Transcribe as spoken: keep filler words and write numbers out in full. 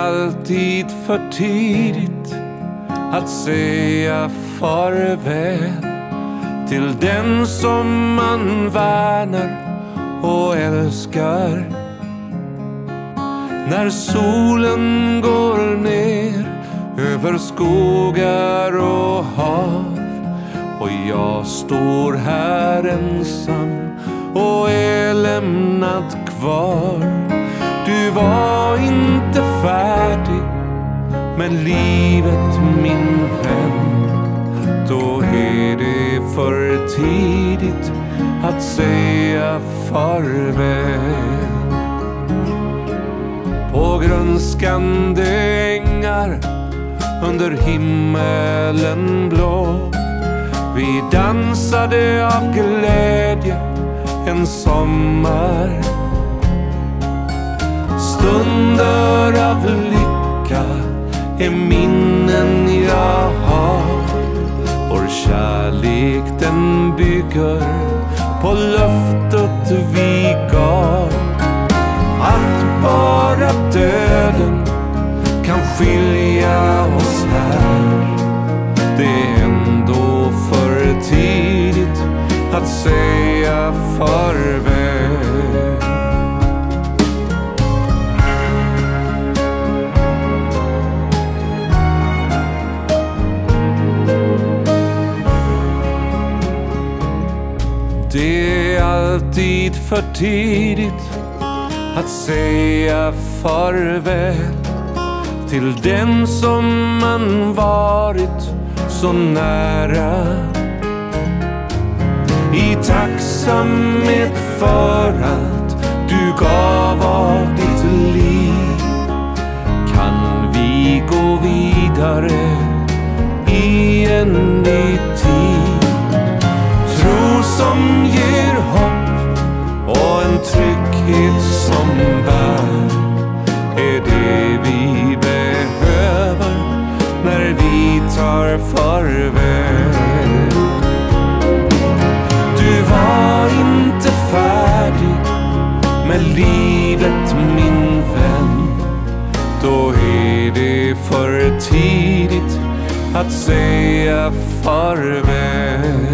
alltid för tidigt att säga farväl till den som man värnar och älskar. När solen går ner över skogar och hav och jag står här ensam och är lämnad kvar. Du var inte färdig med livet, min vän. Då är det för tidigt att säga farväl. På grönskande ängar under himmelen blå vi dansade av glädje en sommar. Stunder av lycka är minnen jag har. Vår kärlek den bygger på löftet vi gav. Att bara döden kan skilja oss här. Det är ändå för tidigt att säga farväl. Det är alltid för tidigt att säga farväl till den som man varit så nära. I tacksamhet för att du gav av ditt liv kan vi gå vidare i en ny tid. Tro som ger hopp och en trygghet som bär är det vi behöver när vi tar farväl. Du var inte färdig med livet, min vän. Då är det för tidigt att säga farväl.